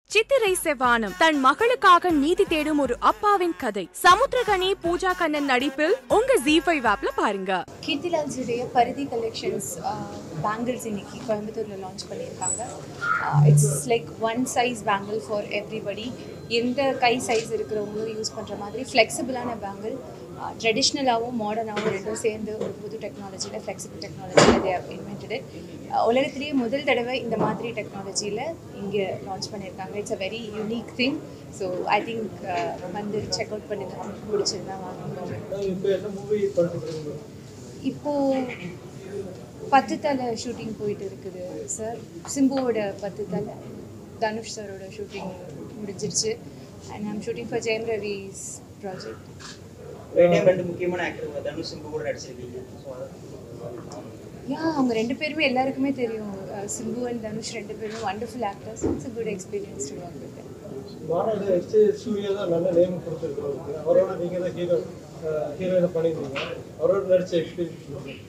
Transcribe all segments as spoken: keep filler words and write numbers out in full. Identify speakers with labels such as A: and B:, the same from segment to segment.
A: Chithirai Sevvaanam தன் மகளுக்காக நீதி தேடும் ஒரு அப்பாவின் கதை. சமுத்திரகனி பூஜா கண்ணன் நடிப்பில் உங்க ஜீ ஃபைவ் ஆப்ல பாருங்க.
B: Cineulagam உடைய Paridhi collections Bangles இன்னைக்கு கோயம்புத்தூர்ல லான்ச் பண்ணிருக்காங்க. It's like one size bangle for everybody. எந்த கை சைஸ் இருக்கிறவங்களும் யூஸ் பண்ற மாதிரி ஃப்ளெக்சிபிளான பேங்கிள், ட்ரெடிஷ்னலாகவும் மாடர்னாகவும் ரெண்டும் சேர்ந்து ஒரு புது டெக்னாலஜியில் ஃப்ளெக்சிபிள் டெக்னாலஜியில் தே ஹவ் இன்வென்டட் இட். உலகத்திலேயே முதல் தடவை இந்த மாதிரி டெக்னாலஜியில் இங்கே லான்ச் பண்ணியிருக்காங்க. It's a very unique thing. So I think வந்து செக் அவுட் பண்ணி பிடிச்சிருந்தா வாங்கிக்கோங்க. இப்போது பத்து தலை ஷூட்டிங் போயிட்டு இருக்குது சார். சிம்புவோட பத்து தலை, தனுஷ் சாரோட ஷூட்டிங் முடிஞ்சிருச்சு. And I'm shooting for Jayam Ravi's project. Yeah அவங்க ரெண்டு பேருமே எல்லாருக்குமே தெரியும். சிம்பு அண்ட் தனுஷ் ரெண்டு பேருமே wonderful actors. It's a good experience to work with them.
C: Maanaadu S J Suryah தான் நல்ல நேம் கொடுத்துருக்காரு. அவரோட நீங்க தான் ஹீரோ ஹீரோயினை பண்ணிருக்கீங்க. அவரோட நடிச்ச எக்ஸ்பீரியன்ஸ்?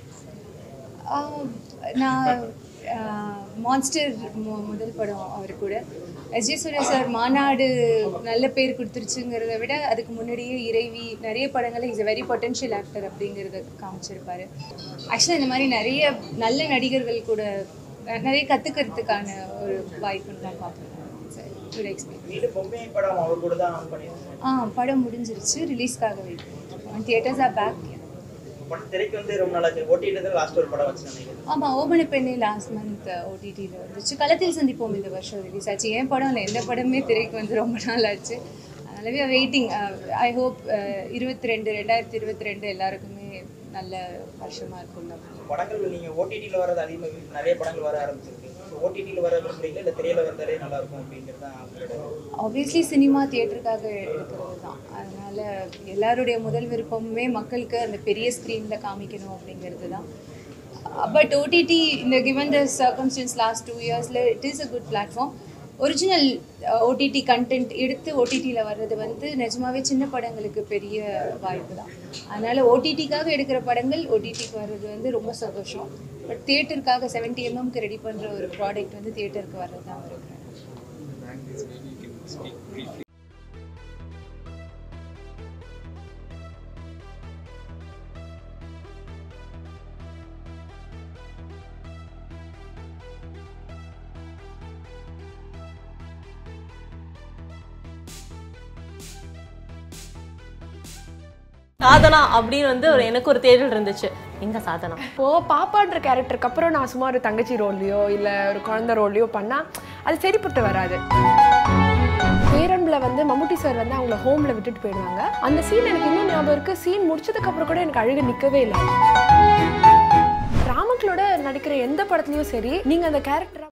B: நான் மான்ஸ்டர் முதல் படம் அவர் கூட. எஸ் ஜே சூர்யா சார் மாநாடு நல்ல பேர் கொடுத்துருச்சுங்கிறத விட அதுக்கு முன்னாடியே இறைவி நிறைய படங்களில் is a very potential actor அப்படிங்கிறத காமிச்சிருப்பாரு. ஆக்சுவலாக இந்த மாதிரி நிறைய நல்ல நடிகர்கள் கூட நிறைய கற்றுக்கிறதுக்கான ஒரு வாய்ப்புன்னு தான் பார்க்குறேன். ஆ படம் முடிஞ்சிருச்சு, ரிலீஸ்க்காக வெயிட் பண்ணிட்டு தியேட்டர்ஸ் ஆர் பேக். ஆமாம், ஓபன பெண்ணே லாஸ்ட் மந்த் ஓடிடியில் வந்துச்சு. களத்தில் சந்திப்போம் இந்த வருஷம் ரிலீஸ் ஆச்சு. என் படம் இல்லை, எந்த படமே திரைக்கு வந்து ரொம்ப நாள் ஆச்சு. அதனால வெயிட்டிங். ஐ ஹோப் இருபத்தி ரெண்டு ரெண்டாயிரத்தி இருபத்தி ரெண்டு எல்லாருக்குமே நல்ல வருஷமாக இருக்கும்.
D: படங்கள் நீங்கள் ஓடிடியில் வர்றது அதிகமாக நிறைய படங்கள் வர ஆரம்பிச்சிருக்கு. ஓடிடியில் வர விரும்புறீங்களா இல்லை திரையில் வந்தாலே நல்லா இருக்கும் அப்படிங்கிறது தான்?
B: ஆப்வியஸ்லி சினிமா தியேட்டருக்காக எடுக்கிறது தான். அதனால் எல்லாருடைய முதல் விருப்பமுமே மக்களுக்கு அந்த பெரிய ஸ்க்ரீனில் காமிக்கணும் அப்படிங்கிறது தான். பட் ஓடிடி இந்த given the circumstances last two இயர்ஸில் it is a good platform. Original OTT content எடுத்து ஓடிடியில் வர்றது வந்து நிஜமாவே சின்ன படங்களுக்கு பெரிய வாய்ப்பு தான். அதனால் ஓடிடிக்காக எடுக்கிற படங்கள் ஓடிடிக்கு வர்றது வந்து ரொம்ப சந்தோஷம். பட் தியேட்டருக்காக செவன்டி எம்எம்க்கு ரெடி பண்ணுற ஒரு ப்ராடக்ட் வந்து தியேட்டருக்கு வர்றது தான் இருக்கிறேன்.
E: சாதனா அப்படின்னு வந்து ஒரு எனக்கு ஒரு தேடல் இருந்துச்சு. எங்க சாதனா
F: இப்போ பாப்பான்ற கேரக்டருக்கு அப்புறம் நான் சும்மா ஒரு தங்கச்சி ரோல்லையோ இல்லை ஒரு குழந்தை ரோல்லையோ பண்ணால் அது சரிப்பட்டு வராது. பேரன்பில் வந்து மம்முட்டி சார் வந்து அவங்கள ஹோமில் விட்டுட்டு போயிடுவாங்க. அந்த சீன் எனக்கு இன்னும் ஞாபகம் இருக்குது. சீன் முடிச்சதுக்கப்புறம் கூட எனக்கு அழுக நிற்கவே இல்லை. ராமக்களோட நடிக்கிற எந்த படத்துலையும் சரி நீங்கள் அந்த கேரக்டரை